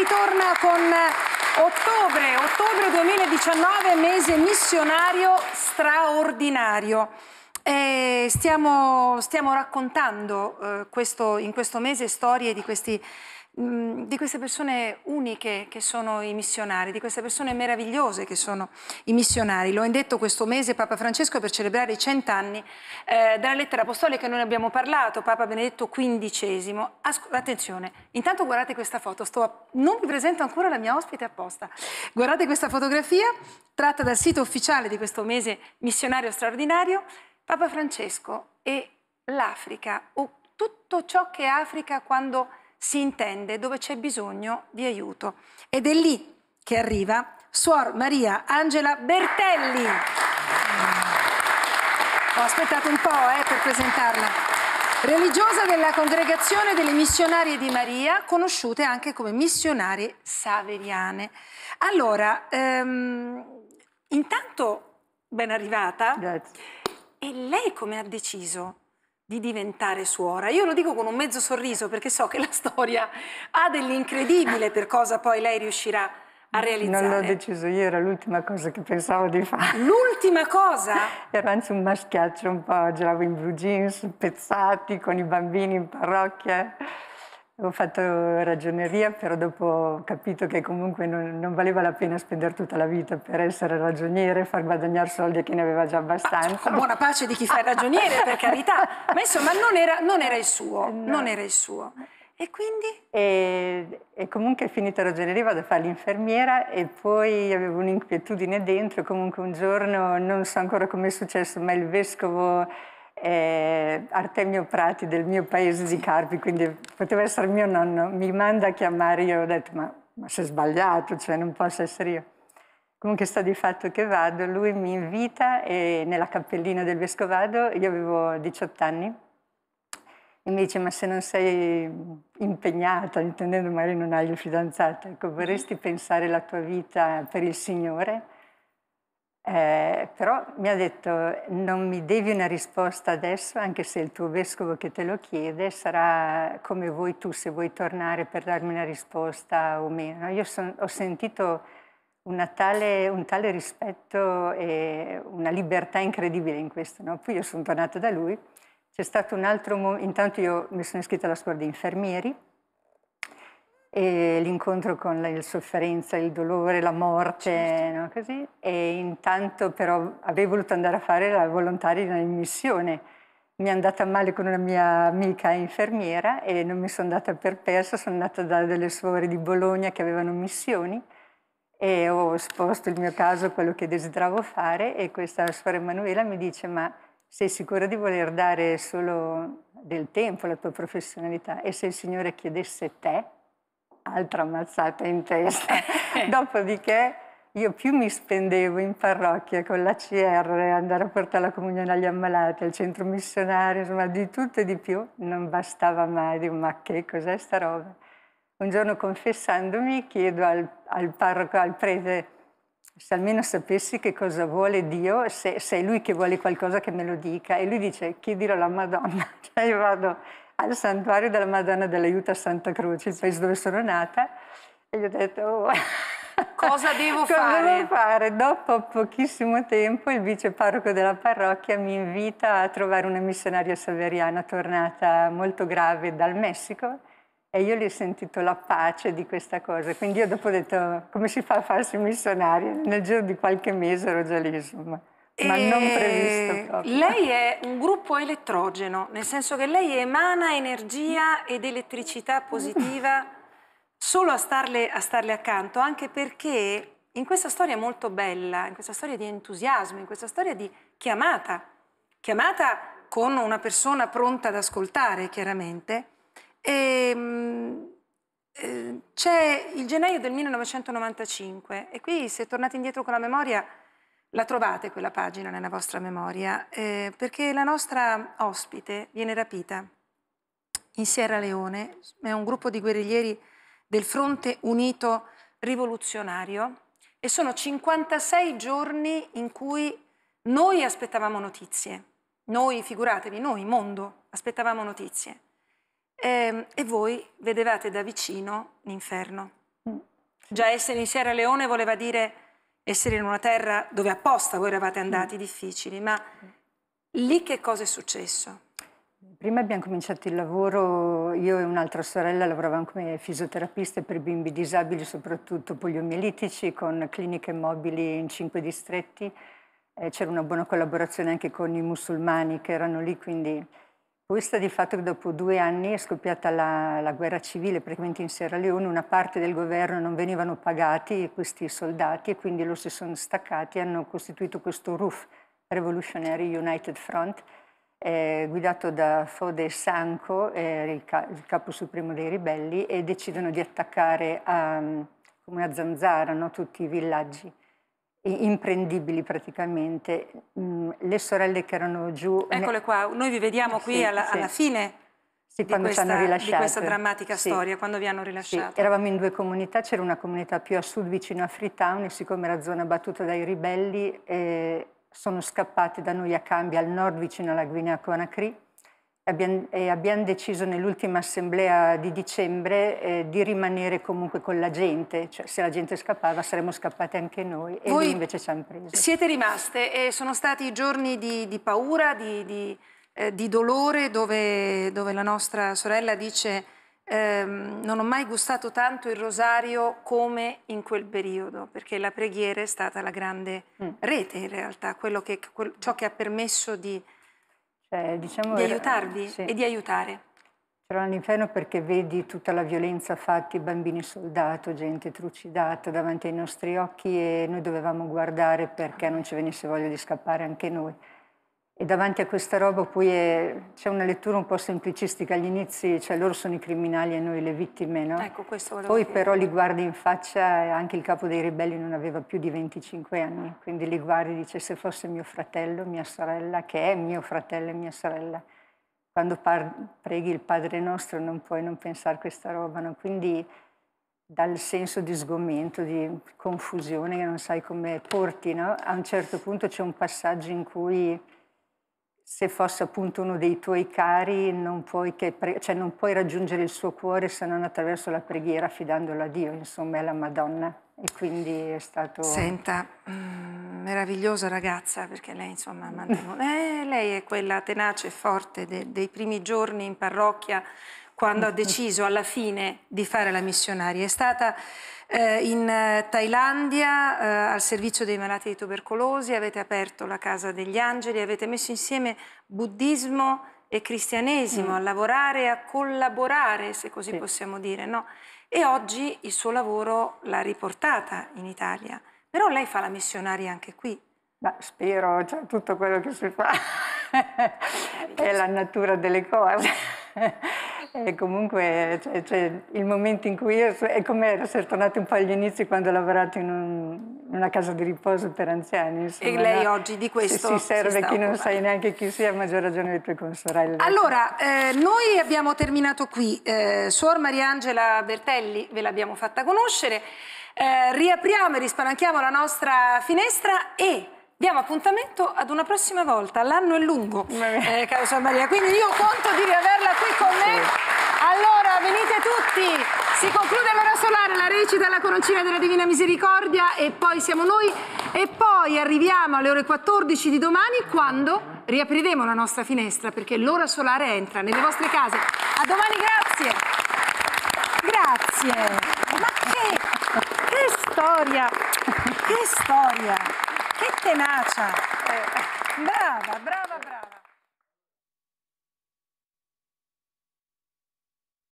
ritorna con ottobre 2019, mese missionario straordinario. Stiamo raccontando in questo mese storie di queste persone uniche che sono i missionari, di queste persone meravigliose che sono i missionari. Lo ha indetto questo mese Papa Francesco per celebrare i 100 anni della lettera apostolica. Noi ne abbiamo parlato, Papa Benedetto XV. Attenzione, intanto guardate questa foto, non vi presento ancora la mia ospite apposta. Guardate questa fotografia tratta dal sito ufficiale di questo mese missionario straordinario. Papa Francesco e l'Africa, o tutto ciò che è Africa quando si intende, dove c'è bisogno di aiuto. Ed è lì che arriva Suor Maria Angela Bertelli. Ho aspettato un po' per presentarla. Religiosa della Congregazione delle Missionarie di Maria, conosciute anche come missionarie saveriane. Allora, intanto ben arrivata. Grazie. E lei come ha deciso di diventare suora? Io lo dico con un mezzo sorriso perché so che la storia ha dell'incredibile per cosa poi lei riuscirà a realizzare. Non l'ho deciso io, era l'ultima cosa che pensavo di fare. L'ultima cosa? Era anzi un maschiaccio un po', giravo in blue jeans, pezzati, con i bambini in parrocchia. Ho fatto ragioneria, però dopo ho capito che comunque non valeva la pena spendere tutta la vita per essere ragioniere e far guadagnare soldi a chi ne aveva già abbastanza. Con buona pace di chi fa il ragioniere, per carità. Ma insomma non era il suo, no. Non era il suo. E quindi? E comunque finita ragioneria vado a fare l'infermiera e poi avevo un'inquietudine dentro. Comunque un giorno, non so ancora come è successo, ma il vescovo Artemio Prati del mio paese di Carpi, quindi poteva essere mio nonno, mi manda a chiamare. Io ho detto ma sei sbagliato, cioè non posso essere io. Comunque sta di fatto che vado, lui mi invita e nella cappellina del vescovado, io avevo 18 anni, e mi dice ma se non sei impegnata, intendendo magari non hai il fidanzato, ecco, vorresti pensare la tua vita per il Signore? Però mi ha detto non mi devi una risposta adesso, anche se il tuo vescovo che te lo chiede sarà come vuoi tu, se vuoi tornare per darmi una risposta o meno. Io ho sentito un tale rispetto e una libertà incredibile in questo, no? Poi io sono tornata da lui, c'è stato un altro momento, intanto io mi sono iscritta alla scuola di infermieri, e l'incontro con la sofferenza, il dolore, la morte, certo, no? Così. E intanto però avevo voluto andare a fare la volontaria in missione. Mi è andata male con una mia amica infermiera e non mi sono data per persa, sono andata da delle suore di Bologna che avevano missioni e ho esposto il mio caso, quello che desideravo fare, e questa suora Emanuela mi dice ma sei sicura di voler dare solo del tempo alla tua professionalità e se il Signore chiedesse te? Altra mazzata in testa. Dopodiché io più mi spendevo in parrocchia con l'ACR, andare a portare la comunione agli ammalati, al centro missionario, insomma di tutto e di più, non bastava mai. Dico, ma che cos'è sta roba? Un giorno confessandomi chiedo al parroco, al prete, se almeno sapessi che cosa vuole Dio, se è lui che vuole qualcosa che me lo dica, e lui dice chiedilo alla Madonna. Cioè io vado al santuario della Madonna dell'Aiuto a Santa Croce, il paese dove sono nata, e gli ho detto oh, cosa devo fare? Dopo pochissimo tempo il viceparroco della parrocchia mi invita a trovare una missionaria saveriana tornata molto grave dal Messico, e io gli ho sentito la pace di questa cosa, quindi io dopo ho detto come si fa a farsi missionaria? Nel giro di qualche mese ero già lì, insomma. Ma non previsto proprio. Lei è un gruppo elettrogeno, nel senso che lei emana energia ed elettricità positiva solo a starle accanto, anche perché in questa storia molto bella, in questa storia di entusiasmo, in questa storia di chiamata con una persona pronta ad ascoltare, chiaramente, c'è il gennaio del 1995 e qui, se tornate indietro con la memoria, la trovate quella pagina nella vostra memoria, perché la nostra ospite viene rapita in Sierra Leone, è un gruppo di guerriglieri del Fronte Unito Rivoluzionario e sono 56 giorni in cui noi aspettavamo notizie. Noi, figuratevi, noi, mondo, aspettavamo notizie. E voi vedevate da vicino l'inferno. Già essere in Sierra Leone voleva dire essere in una terra dove apposta voi eravate andati, difficili, ma lì che cosa è successo? Prima abbiamo cominciato il lavoro, io e un'altra sorella lavoravamo come fisioterapiste per bimbi disabili, soprattutto poliomielitici, con cliniche mobili in 5 distretti. C'era una buona collaborazione anche con i musulmani che erano lì, quindi poi sta di fatto che dopo 2 anni è scoppiata la guerra civile praticamente in Sierra Leone, una parte del governo non venivano pagati questi soldati e quindi loro si sono staccati e hanno costituito questo RUF, Revolutionary United Front, guidato da Foday Sanko, il capo supremo dei ribelli, e decidono di attaccare come a Zanzara, no? Tutti i villaggi imprendibili praticamente. Le sorelle che erano giù... Eccole qua, noi vi vediamo qui sì, alla fine sì, di questa drammatica sì, storia, quando vi hanno rilasciato. Sì, eravamo in 2 comunità, c'era una comunità più a sud vicino a Freetown e siccome era zona battuta dai ribelli sono scappati da noi a Cambia, al nord vicino alla Guinea Conakry, e abbiamo deciso nell'ultima assemblea di dicembre di rimanere comunque con la gente, cioè se la gente scappava saremmo scappati anche noi e voi lì invece ci hanno preso. Siete rimaste e sono stati giorni di paura, di dolore, dove la nostra sorella dice non ho mai gustato tanto il rosario come in quel periodo, perché la preghiera è stata la grande rete in realtà, ciò che ha permesso di aiutarvi sì. e di aiutare. C'era all'inferno perché vedi tutta la violenza fatta, i bambini soldato, gente trucidata davanti ai nostri occhi e noi dovevamo guardare perché non ci venisse voglia di scappare anche noi. E davanti a questa roba poi c'è una lettura un po' semplicistica agli inizi, cioè loro sono i criminali e noi le vittime, no? Ecco, questo volevo Poi dire. però li guardi in faccia e anche il capo dei ribelli non aveva più di 25 anni, quindi li guardi e dice se fosse mio fratello, mia sorella, che è mio fratello e mia sorella. Quando preghi il Padre Nostro non puoi non pensare a questa roba, no? Quindi dal senso di sgomento, di confusione, che non sai come porti, no? A un certo punto c'è un passaggio in cui se fosse appunto uno dei tuoi cari non puoi raggiungere il suo cuore se non attraverso la preghiera affidandolo a Dio, insomma, alla Madonna. E quindi è stato... Senta, meravigliosa ragazza, perché lei insomma lei è quella tenace e forte dei primi giorni in parrocchia, quando ha deciso alla fine di fare la missionaria. È stata in Thailandia al servizio dei malati di tubercolosi, avete aperto la Casa degli Angeli, avete messo insieme buddismo e cristianesimo a lavorare e a collaborare, se così possiamo dire, no? E oggi il suo lavoro l'ha riportata in Italia. Però lei fa la missionaria anche qui. Ma spero, cioè, tutto quello che si fa è la natura delle cose. E comunque cioè, il momento in cui è come essere tornati un po' agli inizi quando ho lavorato in una casa di riposo per anziani. Insomma, e lei oggi di questo si serve chi non occupando. sai neanche chi sia, a maggior ragione le tue consorelle. Allora, noi abbiamo terminato qui. Suor Mariangela Bertelli ve l'abbiamo fatta conoscere. Riapriamo e rispalanchiamo la nostra finestra e diamo appuntamento ad una prossima volta. L'anno è lungo, caro Suor Maria, quindi io conto di riaverla qui con me. Allora, venite tutti, si conclude l'ora solare, la recita alla Coroncina della Divina Misericordia e poi siamo noi e poi arriviamo alle ore 14 di domani quando riapriremo la nostra finestra perché l'ora solare entra nelle vostre case. A domani, grazie! Grazie! Ma che storia! Che storia! Che tenacia! Brava, brava, brava!